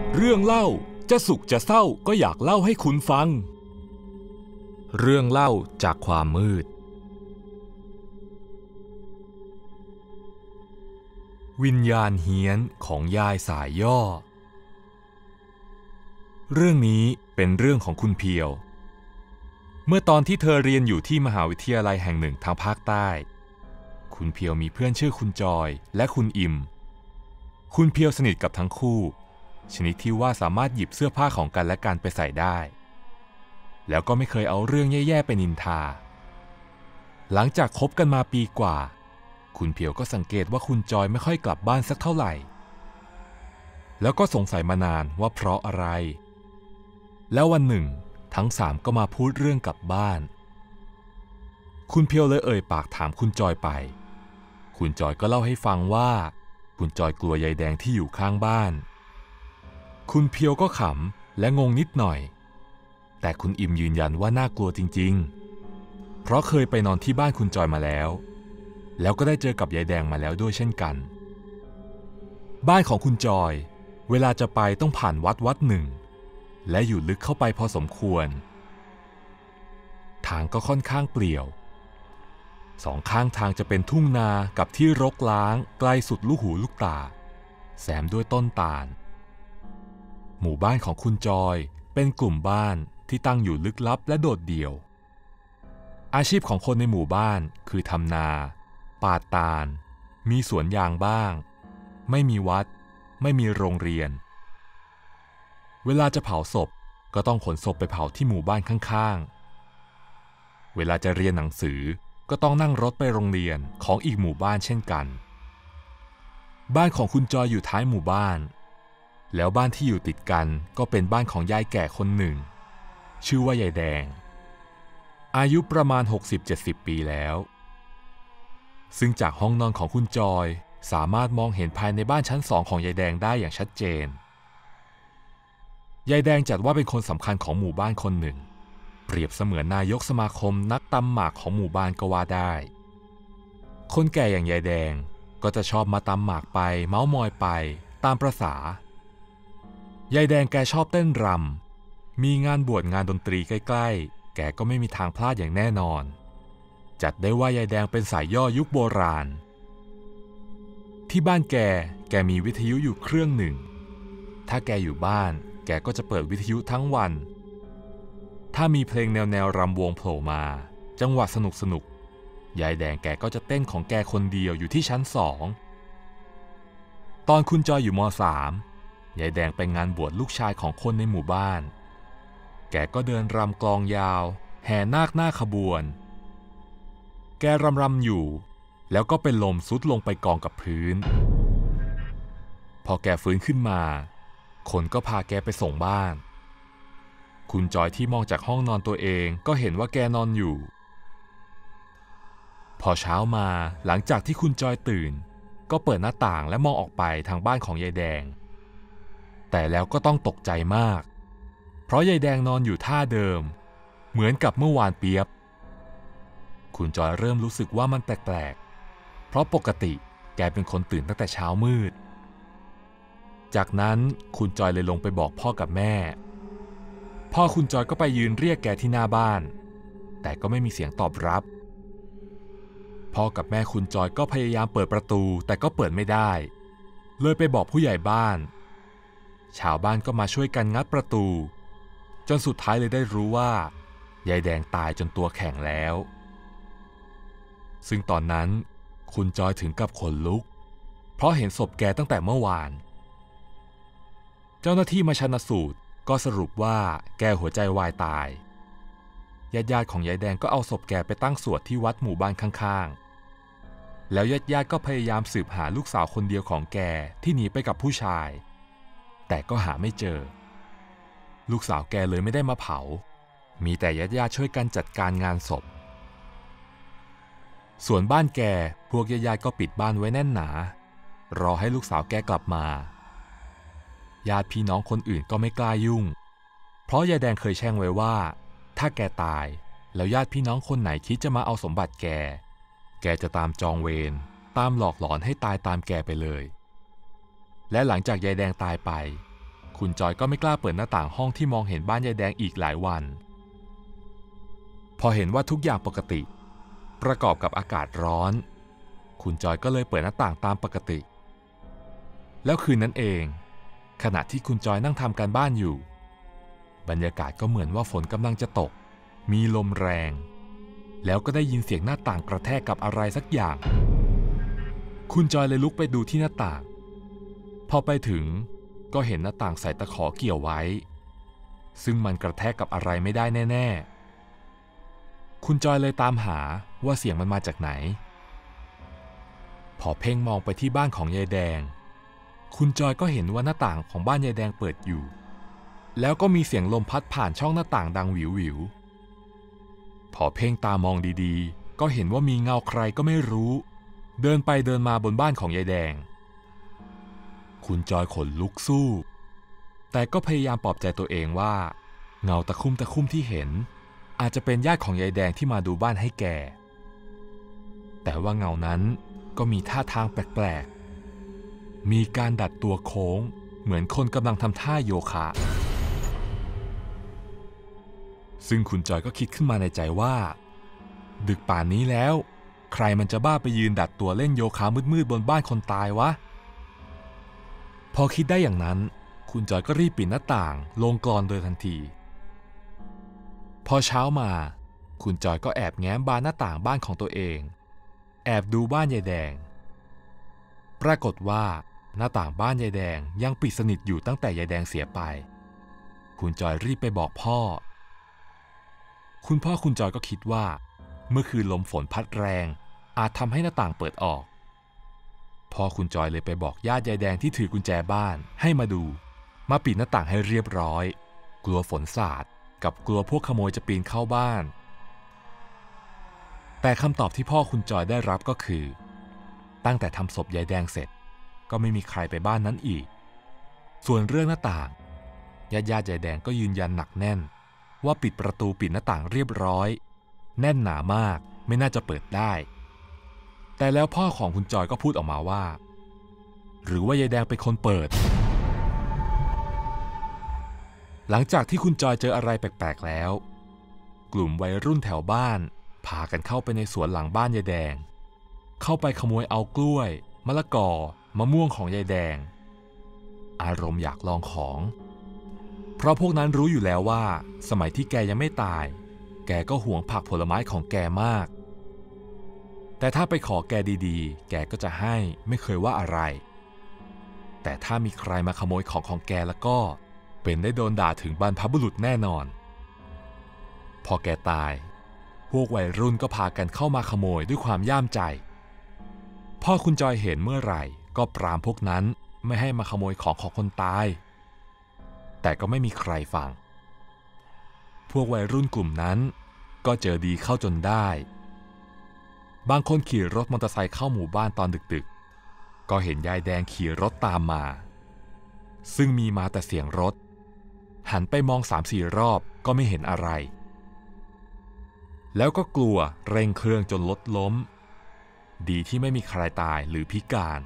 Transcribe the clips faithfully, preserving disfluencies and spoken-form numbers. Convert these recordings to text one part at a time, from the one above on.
เรื่องเล่าจะสุขจะเศร้าก็อยากเล่าให้คุณฟังเรื่องเล่าจากความมืดวิญญาณเฮี้ยนของยายสายย่อเรื่องนี้เป็นเรื่องของคุณเพียวเมื่อตอนที่เธอเรียนอยู่ที่มหาวิทยาลัยแห่งหนึ่งทางภาคใต้คุณเพียวมีเพื่อนชื่อคุณจอยและคุณอิมคุณเพียวสนิทกับทั้งคู่ชนิดที่ว่าสามารถหยิบเสื้อผ้าของกันและกันไปใส่ได้แล้วก็ไม่เคยเอาเรื่องแย่ๆไปนินทาหลังจากคบกันมาปีกว่าคุณเพียวก็สังเกตว่าคุณจอยไม่ค่อยกลับบ้านสักเท่าไหร่แล้วก็สงสัยมานานว่าเพราะอะไรแล้ววันหนึ่งทั้งสามก็มาพูดเรื่องกลับบ้านคุณเพียวเลยเอ่ยปากถามคุณจอยไปคุณจอยก็เล่าให้ฟังว่าคุณจอยกลัวยายแดงที่อยู่ข้างบ้านคุณเพียวก็ขำและงงนิดหน่อยแต่คุณอิมยืนยันว่าน่ากลัวจริงๆเพราะเคยไปนอนที่บ้านคุณจอยมาแล้วแล้วก็ได้เจอกับยายแดงมาแล้วด้วยเช่นกันบ้านของคุณจอยเวลาจะไปต้องผ่านวัดวัดหนึ่งและอยู่ลึกเข้าไปพอสมควรทางก็ค่อนข้างเปลี่ยวสองข้างทางจะเป็นทุ่งนากับที่รกร้างไกลสุดลูกหูลูกตาแซมด้วยต้นตาลหมู่บ้านของคุณจอยเป็นกลุ่มบ้านที่ตั้งอยู่ลึกลับและโดดเดี่ยวอาชีพของคนในหมู่บ้านคือทำนาปาดตาลมีสวนยางบ้างไม่มีวัดไม่มีโรงเรียนเวลาจะเผาศพก็ต้องขนศพไปเผาที่หมู่บ้านข้างๆเวลาจะเรียนหนังสือก็ต้องนั่งรถไปโรงเรียนของอีกหมู่บ้านเช่นกันบ้านของคุณจอยอยู่ท้ายหมู่บ้านแล้วบ้านที่อยู่ติดกันก็เป็นบ้านของยายแก่คนหนึ่งชื่อว่ายายแดงอายุประมาณ หกสิบเจ็ดสิบ ปีแล้วซึ่งจากห้องนอนของคุณจอยสามารถมองเห็นภายในบ้านชั้นสองของยายแดงได้อย่างชัดเจนยายแดงจัดว่าเป็นคนสำคัญของหมู่บ้านคนหนึ่งเปรียบเสมือนนายกสมาคมนักตำหมากของหมู่บ้านก็ว่าได้คนแก่อย่างยายแดงก็จะชอบมาตำหมากไปเม้ามอยไปตามประสายายแดงแกชอบเต้นรำมีงานบวชงานดนตรีใกล้ๆแกก็ไม่มีทางพลาดอย่างแน่นอนจัดได้ว่ายายแดงเป็นสายย่อยุคโบราณที่บ้านแกแกมีวิทยุอยู่เครื่องหนึ่งถ้าแกอยู่บ้านแกก็จะเปิดวิทยุทั้งวันถ้ามีเพลงแนวแนวรำวงโผล่มาจังหวะสนุกสนุกยายแดงแกก็จะเต้นของแกคนเดียวอยู่ที่ชั้นสองตอนคุณจอยอยู่ม.สามยายแดงไปงานบวชลูกชายของคนในหมู่บ้านแกก็เดินรำกลองยาวแห่นาคหน้าขบวนแกรำรำอยู่แล้วก็เป็นลมซุดลงไปกองกับพื้นพอแกฟื้นขึ้นมาคนก็พาแกไปส่งบ้านคุณจอยที่มองจากห้องนอนตัวเองก็เห็นว่าแกนอนอยู่พอเช้ามาหลังจากที่คุณจอยตื่นก็เปิดหน้าต่างและมองออกไปทางบ้านของยายแดงแต่แล้วก็ต้องตกใจมากเพราะยายแดงนอนอยู่ท่าเดิมเหมือนกับเมื่อวานเปียบคุณจอยเริ่มรู้สึกว่ามันแปลกๆเพราะปกติแกเป็นคนตื่นตั้งแต่เช้ามืดจากนั้นคุณจอยเลยลงไปบอกพ่อกับแม่พ่อคุณจอยก็ไปยืนเรียกแกที่หน้าบ้านแต่ก็ไม่มีเสียงตอบรับพ่อกับแม่คุณจอยก็พยายามเปิดประตูแต่ก็เปิดไม่ได้เลยไปบอกผู้ใหญ่บ้านชาวบ้านก็มาช่วยกันงัดประตูจนสุดท้ายเลยได้รู้ว่ายายแดงตายจนตัวแข็งแล้วซึ่งตอนนั้นคุณจอยถึงกับขนลุกเพราะเห็นศพแกตั้งแต่เมื่อวานเจ้าหน้าที่มาชันสูตรก็สรุปว่าแกหัวใจวายตายญาติๆของยายแดงก็เอาศพแกไปตั้งสวดที่วัดหมู่บ้านข้างๆแล้วญาติๆก็พยายามสืบหาลูกสาวคนเดียวของแกที่หนีไปกับผู้ชายแต่ก็หาไม่เจอลูกสาวแกเลยไม่ได้มาเผามีแต่ญาติๆช่วยกันจัดการงานศพส่วนบ้านแกพวกญาติๆก็ปิดบ้านไว้แน่นหนารอให้ลูกสาวแกกลับมาญาติพี่น้องคนอื่นก็ไม่กล้ายุ่งเพราะยายแดงเคยแช่งไว้ว่าถ้าแกตายแล้วญาติพี่น้องคนไหนคิดจะมาเอาสมบัติแกแกจะตามจองเวรตามหลอกหลอนให้ตายตามแกไปเลยและหลังจากยายแดงตายไปคุณจอยก็ไม่กล้าเปิดหน้าต่างห้องที่มองเห็นบ้านยายแดงอีกหลายวันพอเห็นว่าทุกอย่างปกติประกอบกับอากาศร้อนคุณจอยก็เลยเปิดหน้าต่างตามปกติแล้วคืนนั้นเองขณะที่คุณจอยนั่งทำการบ้านอยู่บรรยากาศก็เหมือนว่าฝนกำลังจะตกมีลมแรงแล้วก็ได้ยินเสียงหน้าต่างกระแทกกับอะไรสักอย่างคุณจอยเลยลุกไปดูที่หน้าต่างพอไปถึงก็เห็นหน้าต่างใส่ตะขอเกี่ยวไว้ซึ่งมันกระแทกกับอะไรไม่ได้แน่ๆคุณจอยเลยตามหาว่าเสียงมันมาจากไหนพอเพ่งมองไปที่บ้านของยายแดงคุณจอยก็เห็นว่าหน้าต่างของบ้านยายแดงเปิดอยู่แล้วก็มีเสียงลมพัดผ่านช่องหน้าต่างดังหวิวหวิวพอเพ่งตามองดีๆก็เห็นว่ามีเงาใครก็ไม่รู้เดินไปเดินมาบนบ้านของยายแดงคุณจอยขนลุกสู้แต่ก็พยายามปลอบใจตัวเองว่าเงาตะคุ่มตะคุ่มที่เห็นอาจจะเป็นญาติของยายแดงที่มาดูบ้านให้แกแต่ว่าเงานั้นก็มีท่าทางแปลกๆมีการดัดตัวโค้งเหมือนคนกำลังทำท่าโยคะซึ่งคุณจอยก็คิดขึ้นมาในใจว่าดึกป่านนี้แล้วใครมันจะบ้าไปยืนดัดตัวเล่นโยคะมืดๆบนบ้านคนตายวะพอคิดได้อย่างนั้นคุณจอยก็รีบปิดหน้าต่างลงกลอนโดยทันทีพอเช้ามาคุณจอยก็แอบแง้มบานหน้าต่างบ้านของตัวเองแอบดูบ้านยายแดงปรากฏว่าหน้าต่างบ้านยายแดงยังปิดสนิทอยู่ตั้งแต่ยายแดงเสียไปคุณจอยรีบไปบอกพ่อคุณพ่อคุณจอยก็คิดว่าเมื่อคืนลมฝนพัดแรงอาจทำให้หน้าต่างเปิดออกพ่อคุณจอยเลยไปบอกญาติยายแดงที่ถือกุญแจบ้านให้มาดูมาปิดหน้าต่างให้เรียบร้อยกลัวฝนสาดกับกลัวพวกขโมยจะปีนเข้าบ้านแต่คำตอบที่พ่อคุณจอยได้รับก็คือตั้งแต่ทำศพยายแดงเสร็จก็ไม่มีใครไปบ้านนั้นอีกส่วนเรื่องหน้าต่างญาติญาติยายแดงก็ยืนยันหนักแน่นว่าปิดประตูปิดหน้าต่างเรียบร้อยแน่นหนามากไม่น่าจะเปิดได้แต่แล้วพ่อของคุณจอยก็พูดออกมาว่าหรือว่ายายแดงเป็นคนเปิดหลังจากที่คุณจอยเจออะไรแปลกๆแล้วกลุ่มวัยรุ่นแถวบ้านพากันเข้าไปในสวนหลังบ้านยายแดงเข้าไปขโมยเอากล้วยมะละกอมะม่วงของยายแดงอารมณ์อยากลองของเพราะพวกนั้นรู้อยู่แล้วว่าสมัยที่แกยังไม่ตายแกก็หวงผักผลไม้ของแกมากแต่ถ้าไปขอแกดีๆแกก็จะให้ไม่เคยว่าอะไรแต่ถ้ามีใครมาขโมยของของแกแล้วก็เป็นได้โดนด่าถึงบรรพบุรุษแน่นอนพอแกตายพวกวัยรุ่นก็พากันเข้ามาขโมยด้วยความย่ามใจพ่อคุณจอยเห็นเมื่อไหร่ก็ปรามพวกนั้นไม่ให้มาขโมยของของคนตายแต่ก็ไม่มีใครฟังพวกวัยรุ่นกลุ่มนั้นก็เจอดีเข้าจนได้บางคนขี่รถมอเตอร์ไซค์เข้าหมู่บ้านตอนดึกๆก็เห็นยายแดงขี่รถตามมาซึ่งมีมาแต่เสียงรถหันไปมองสามสี่รอบก็ไม่เห็นอะไรแล้วก็กลัวเร่งเครื่องจนรถล้มดีที่ไม่มีใครตายหรือพิการ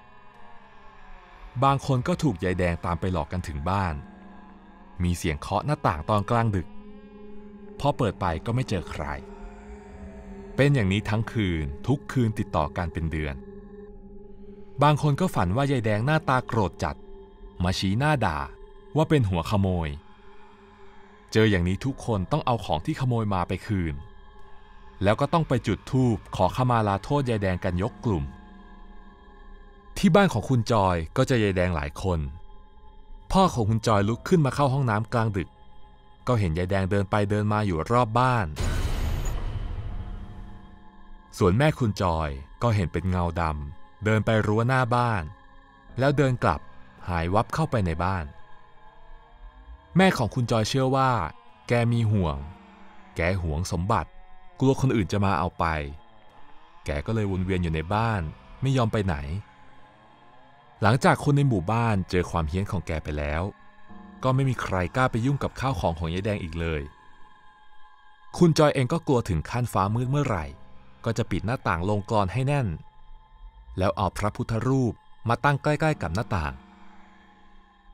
บางคนก็ถูกยายแดงตามไปหลอกกันถึงบ้านมีเสียงเคาะหน้าต่างตอนกลางดึกพอเปิดไปก็ไม่เจอใครเป็นอย่างนี้ทั้งคืนทุกคืนติดต่อกันเป็นเดือนบางคนก็ฝันว่ายายแดงหน้าตาโกรธจัดมาชี้หน้าด่าว่าเป็นหัวขโมยเจออย่างนี้ทุกคนต้องเอาของที่ขโมยมาไปคืนแล้วก็ต้องไปจุดธูปขอขมาลาโทษยายแดงกันยกกลุ่มที่บ้านของคุณจอยก็เจอยายแดงหลายคนพ่อของคุณจอยลุกขึ้นมาเข้าห้องน้ำกลางดึกก็เห็นยายแดงเดินไปเดินมาอยู่รอบบ้านส่วนแม่คุณจอยก็เห็นเป็นเงาดำเดินไปรั้วหน้าบ้านแล้วเดินกลับหายวับเข้าไปในบ้านแม่ของคุณจอยเชื่อว่าแกมีห่วงแกหวงสมบัติกลัวคนอื่นจะมาเอาไปแกก็เลยวนเวียนอยู่ในบ้านไม่ยอมไปไหนหลังจากคนในหมู่บ้านเจอความเฮี้ยนของแกไปแล้วก็ไม่มีใครกล้าไปยุ่งกับข้าวของของยายแดงอีกเลยคุณจอยเองก็กลัวถึงขั้นฟ้ามืดเมื่อไหร่ก็จะปิดหน้าต่างลงกลอนให้แน่นแล้วเอาพระพุทธรูปมาตั้งใกล้ๆกับหน้าต่างข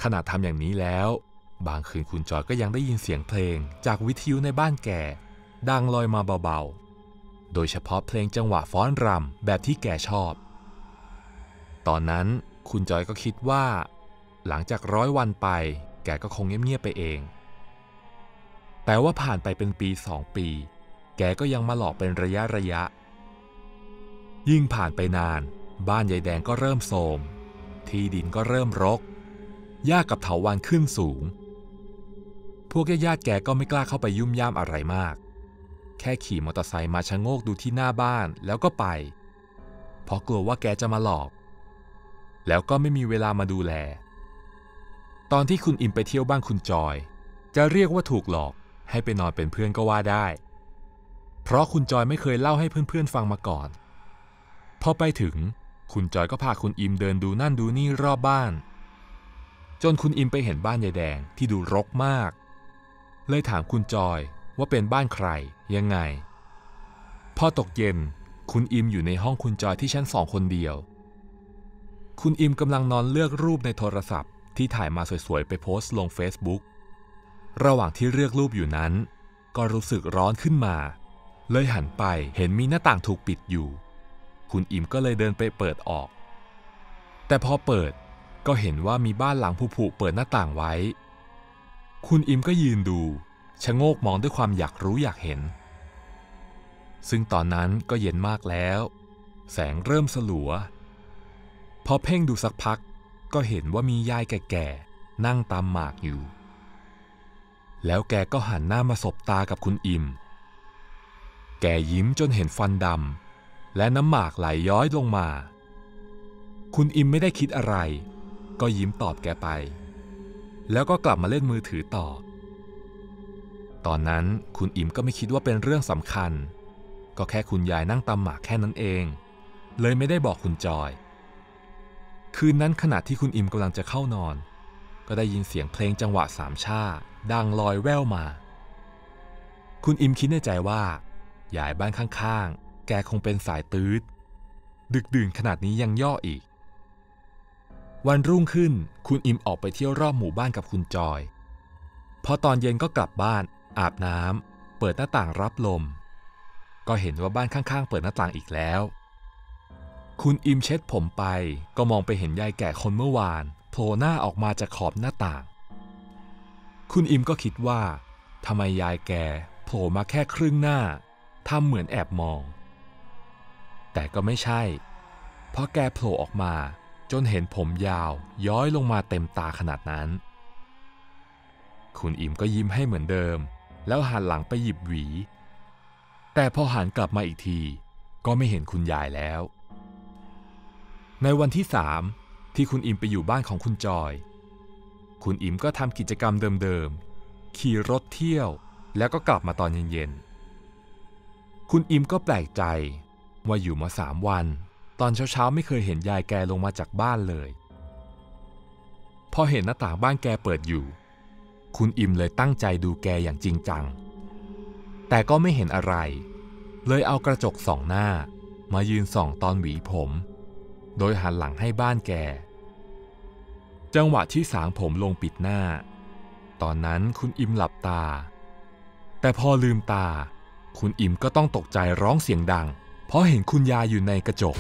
นาดทำอย่างนี้แล้วบางคืนคุณจอยก็ยังได้ยินเสียงเพลงจากวิทยุในบ้านแกดังลอยมาเบาๆโดยเฉพาะเพลงจังหวะฟ้อนรำแบบที่แกชอบตอนนั้นคุณจอยก็คิดว่าหลังจากร้อยวันไปแกก็คงเงียบๆไปเองแต่ว่าผ่านไปเป็นปีสองปีแกก็ยังมาหลอกเป็นระยะระยะยิ่งผ่านไปนานบ้านยายแดงก็เริ่มโทรมที่ดินก็เริ่มรกหญ้ากับเถาวัลย์ขึ้นสูงพวกญาติๆแกก็ไม่กล้าเข้าไปยุ่มย่ามอะไรมากแค่ขี่มอเตอร์ไซค์มาชะโงกดูที่หน้าบ้านแล้วก็ไปเพราะกลัวว่าแกจะมาหลอกแล้วก็ไม่มีเวลามาดูแลตอนที่คุณอิมไปเที่ยวบ้านคุณจอยจะเรียกว่าถูกหลอกให้ไปนอนเป็นเพื่อนก็ว่าได้เพราะคุณจอยไม่เคยเล่าให้เพื่อนๆฟังมาก่อนพอไปถึงคุณจอยก็พาคุณอิมเดินดูนั่นดูนี่รอบบ้านจนคุณอิมไปเห็นบ้านยายแดงที่ดูรกมากเลยถามคุณจอยว่าเป็นบ้านใครยังไงพอตกเย็นคุณอิมอยู่ในห้องคุณจอยที่ชั้นสองคนเดียวคุณอิมกำลังนอนเลือกรูปในโทรศัพท์ที่ถ่ายมาสวยๆไปโพสต์ลง Facebook ระหว่างที่เลือกรูปอยู่นั้นก็รู้สึกร้อนขึ้นมาเลยหันไปเห็นมีหน้าต่างถูกปิดอยู่คุณอิมก็เลยเดินไปเปิดออกแต่พอเปิดก็เห็นว่ามีบ้านหลังผุๆเปิดหน้าต่างไว้คุณอิมก็ยืนดูชะโงกมองด้วยความอยากรู้อยากเห็นซึ่งตอนนั้นก็เย็นมากแล้วแสงเริ่มสลัวพอเพ่งดูสักพักก็เห็นว่ามียายแก่ๆนั่งตำหมากอยู่แล้วแกก็หันหน้ามาสบตากับคุณอิมแกยิ้มจนเห็นฟันดำและน้ำหมากไหลย้อยลงมาคุณอิมไม่ได้คิดอะไรก็ยิ้มตอบแกไปแล้วก็กลับมาเล่นมือถือต่อตอนนั้นคุณอิมก็ไม่คิดว่าเป็นเรื่องสำคัญก็แค่คุณยายนั่งตำหมากแค่นั้นเองเลยไม่ได้บอกคุณจอยคืนนั้นขณะที่คุณอิมกำลังจะเข้านอนก็ได้ยินเสียงเพลงจังหวะสามชาดังลอยแว่วมาคุณอิมคิดในใจว่ายายบ้านข้างๆแกคงเป็นสายตื๊ดดึกดื่นขนาดนี้ยังย่ออีกวันรุ่งขึ้นคุณอิมออกไปเที่ยวรอบหมู่บ้านกับคุณจอยพอตอนเย็นก็กลับบ้านอาบน้ำเปิดหน้าต่างรับลมก็เห็นว่าบ้านข้างๆเปิดหน้าต่างอีกแล้วคุณอิมเช็ดผมไปก็มองไปเห็นยายแก่คนเมื่อวานโผล่หน้าออกมาจากขอบหน้าต่างคุณอิมก็คิดว่าทำไมยายแกโผล่มาแค่ครึ่งหน้าทำเหมือนแอบมองแต่ก็ไม่ใช่เพราะแกโผล่ออกมาจนเห็นผมยาวย้อยลงมาเต็มตาขนาดนั้นคุณอิมก็ยิ้มให้เหมือนเดิมแล้วหันหลังไปหยิบหวีแต่พอหันกลับมาอีกทีก็ไม่เห็นคุณยายแล้วในวันที่สามที่คุณอิมไปอยู่บ้านของคุณจอยคุณอิมก็ทำกิจกรรมเดิมๆขี่รถเที่ยวแล้วก็กลับมาตอนเย็นๆคุณอิมก็แปลกใจว่าอยู่มาสามวันตอนเช้าๆไม่เคยเห็นยายแกลงมาจากบ้านเลยพอเห็นหน้าต่างบ้านแกเปิดอยู่คุณอิมเลยตั้งใจดูแกอย่างจริงจังแต่ก็ไม่เห็นอะไรเลยเอากระจกส่องหน้ามายืนส่องตอนหวีผมโดยหันหลังให้บ้านแกจังหวะที่สางผมลงปิดหน้าตอนนั้นคุณอิมหลับตาแต่พอลืมตาคุณอิมก็ต้องตกใจร้องเสียงดังเพราะเห็นคุณยายอยู่ในกระจก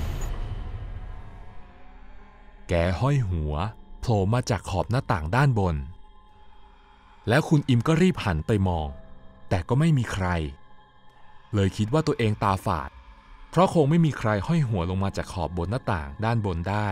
แกห้อยหัวโผล่มาจากขอบหน้าต่างด้านบนแล้วคุณอิมก็รีบหันไปมองแต่ก็ไม่มีใครเลยคิดว่าตัวเองตาฝาดเพราะคงไม่มีใครห้อยหัวลงมาจากขอบบนหน้าต่างด้านบนได้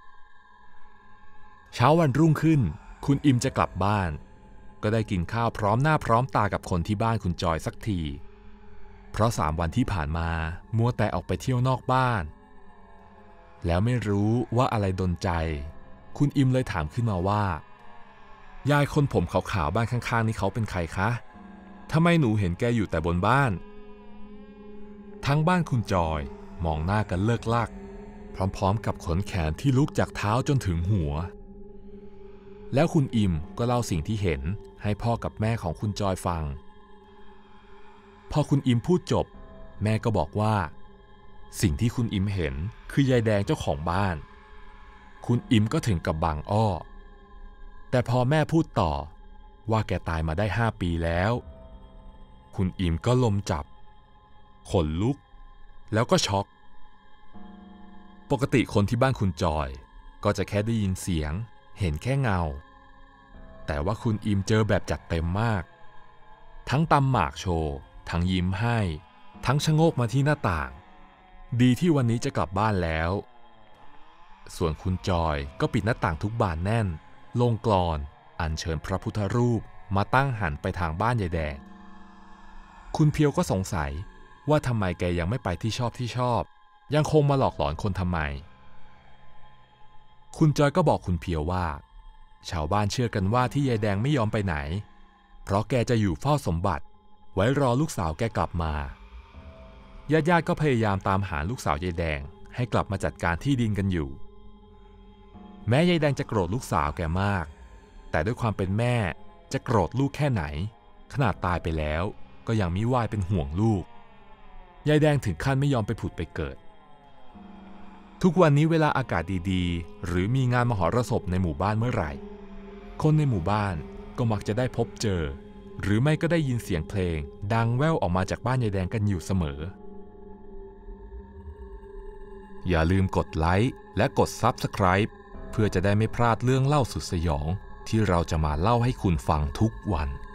เช้าวันรุ่งขึ้นคุณอิมจะกลับบ้านก็ได้กินข้าวพร้อมหน้าพร้อมตากับคนที่บ้านคุณจอยสักทีเพราะสามวันที่ผ่านมามัวแต่ออกไปเที่ยวนอกบ้านแล้วไม่รู้ว่าอะไรดลใจคุณอิมเลยถามขึ้นมาว่ายายคนผมขาวๆบ้านข้างๆนี่เขาเป็นใครคะทำไมหนูเห็นแกอยู่แต่บนบ้านทั้งบ้านคุณจอยมองหน้ากันเลิกลักพร้อมๆกับขนแขนที่ลุกจากเท้าจนถึงหัวแล้วคุณอิมก็เล่าสิ่งที่เห็นให้พ่อกับแม่ของคุณจอยฟังพอคุณอิมพูดจบแม่ก็บอกว่าสิ่งที่คุณอิมเห็นคือยายแดงเจ้าของบ้านคุณอิมก็ถึงกับบางอ้อแต่พอแม่พูดต่อว่าแกตายมาได้ห้าปีแล้วคุณอิมก็ลมจับขนลุกแล้วก็ช็อกปกติคนที่บ้านคุณจอยก็จะแค่ได้ยินเสียงเห็นแค่เงาแต่ว่าคุณอิมเจอแบบจัดเต็มมากทั้งตำหมากโชว์ทั้งยิ้มให้ทั้งชะโงกมาที่หน้าต่างดีที่วันนี้จะกลับบ้านแล้วส่วนคุณจอยก็ปิดหน้าต่างทุกบานแน่นลงกลอนอัญเชิญพระพุทธรูปมาตั้งหันไปทางบ้านยายแดงคุณเพียวก็สงสัยว่าทำไมแกยังไม่ไปที่ชอบที่ชอบยังคงมาหลอกหลอนคนทำไมคุณจอยก็บอกคุณเพียวว่าชาวบ้านเชื่อกันว่าที่ยายแดงไม่ยอมไปไหนเพราะแกจะอยู่เฝ้าสมบัติไว้รอลูกสาวแกกลับมาญาติๆก็พยายามตามหาลูกสาวยายแดงให้กลับมาจัดการที่ดินกันอยู่แม้ยายแดงจะโกรธลูกสาวแกมากแต่ด้วยความเป็นแม่จะโกรธลูกแค่ไหนขนาดตายไปแล้วก็ยังมิวายเป็นห่วงลูกยายแดงถึงขั้นไม่ยอมไปผุดไปเกิดทุกวันนี้เวลาอากาศดีๆหรือมีงานมหรสพในหมู่บ้านเมื่อไหร่คนในหมู่บ้านก็มักจะได้พบเจอหรือไม่ก็ได้ยินเสียงเพลงดังแว่วออกมาจากบ้านยายแดงกันอยู่เสมออย่าลืมกดไลค์และกด ซับสไครบ์ เพื่อจะได้ไม่พลาดเรื่องเล่าสุดสยองที่เราจะมาเล่าให้คุณฟังทุกวัน